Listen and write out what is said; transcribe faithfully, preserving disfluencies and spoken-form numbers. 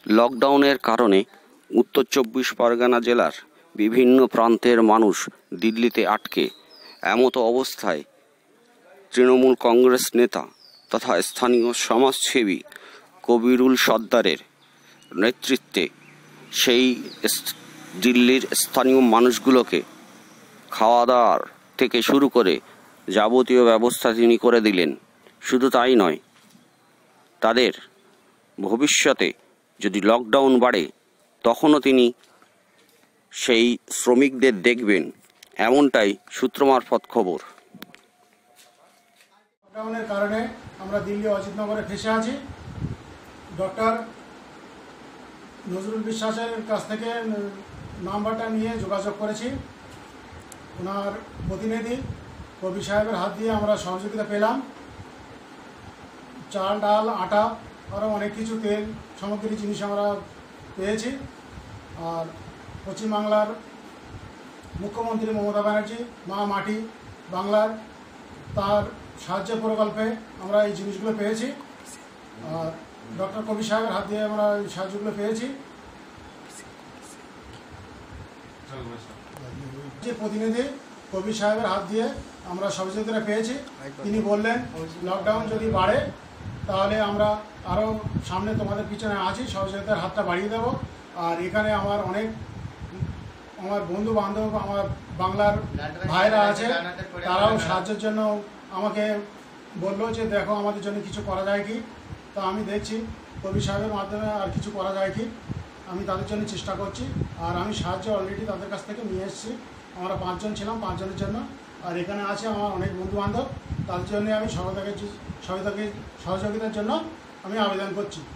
লকডাউনের কারণে উত্তর চব্বিশ পরগনা জেলার বিভিন্ন প্রান্তের মানুষ দিল্লিতে আটকে। এমতো অবস্থায় তৃণমূল কংগ্রেস নেতা তথা স্থানীয় সমাজসেবী কবিরুল সর্দারের নেতৃত্বে সেই দিল্লির স্থানীয় মানুষগুলোকে খাওয়া দাওয়ার থেকে শুরু করে যাবতীয় ব্যবস্থা তিনি করে দিলেন। শুধু তাই নয়, তাদের ভবিষ্যতে যদি লকডাউন বাড়ে তখনও তিনি সেই শ্রমিকদের দেখবেন, এমনটাই সূত্র মারফত খবর। লকডাউনের কারণে আমরা দিল্লি অজিতনগরে ফেসে আছি। ডক্টর নজরুল বিশ্বাসের কাছ থেকে নাম্বারটা নিয়ে যোগাযোগ করেছি। ওনার প্রতিনিধি কবি সাহেবের হাত দিয়ে আমরা সহযোগিতা পেলাম। চাল, ডাল, আটা আরও অনেক কিছু তেল সামগ্রী জিনিস আমরা পেয়েছি। আর পশ্চিমবাংলার মুখ্যমন্ত্রী মমতা ব্যানার্জি মা মাটি বাংলার তার সাহায্য প্রকল্পে আমরা এই জিনিসগুলো পেয়েছি। আর ডক্টর কবি সাহেবের হাত দিয়ে আমরা এই সাহায্যগুলো পেয়েছি। যে প্রতিনিধি কবি সাহেবের হাত দিয়ে আমরা সহযোগিতা পেয়েছি। তিনি বললেন লকডাউন যদি বাড়ে তাহলে আমরা আরও সামনে তোমাদের পিছনে আছি, সহযোগিতার হাতটা বাড়িয়ে দেবো। আর এখানে আমার অনেক আমার বন্ধু বান্ধব, আমার বাংলার ভাইরা আছে, তারাও সাহায্যের জন্য আমাকে বললো যে দেখো আমাদের জন্য কিছু করা যায় কি। তা আমি দেখছি কবি সাহেবের মাধ্যমে আর কিছু করা যায় কি, আমি তাদের জন্য চেষ্টা করছি। আর আমি সাহায্য অলরেডি তাদের কাছ থেকে নিয়ে এসেছি। আমরা পাঁচজন ছিলাম, পাঁচজনের জন্য। আর এখানে আছে আমার অনেক বন্ধু বান্ধব, তাদের জন্য আমি সহযোগিতা সহযোগিতার জন্য আমি আবেদন করছি।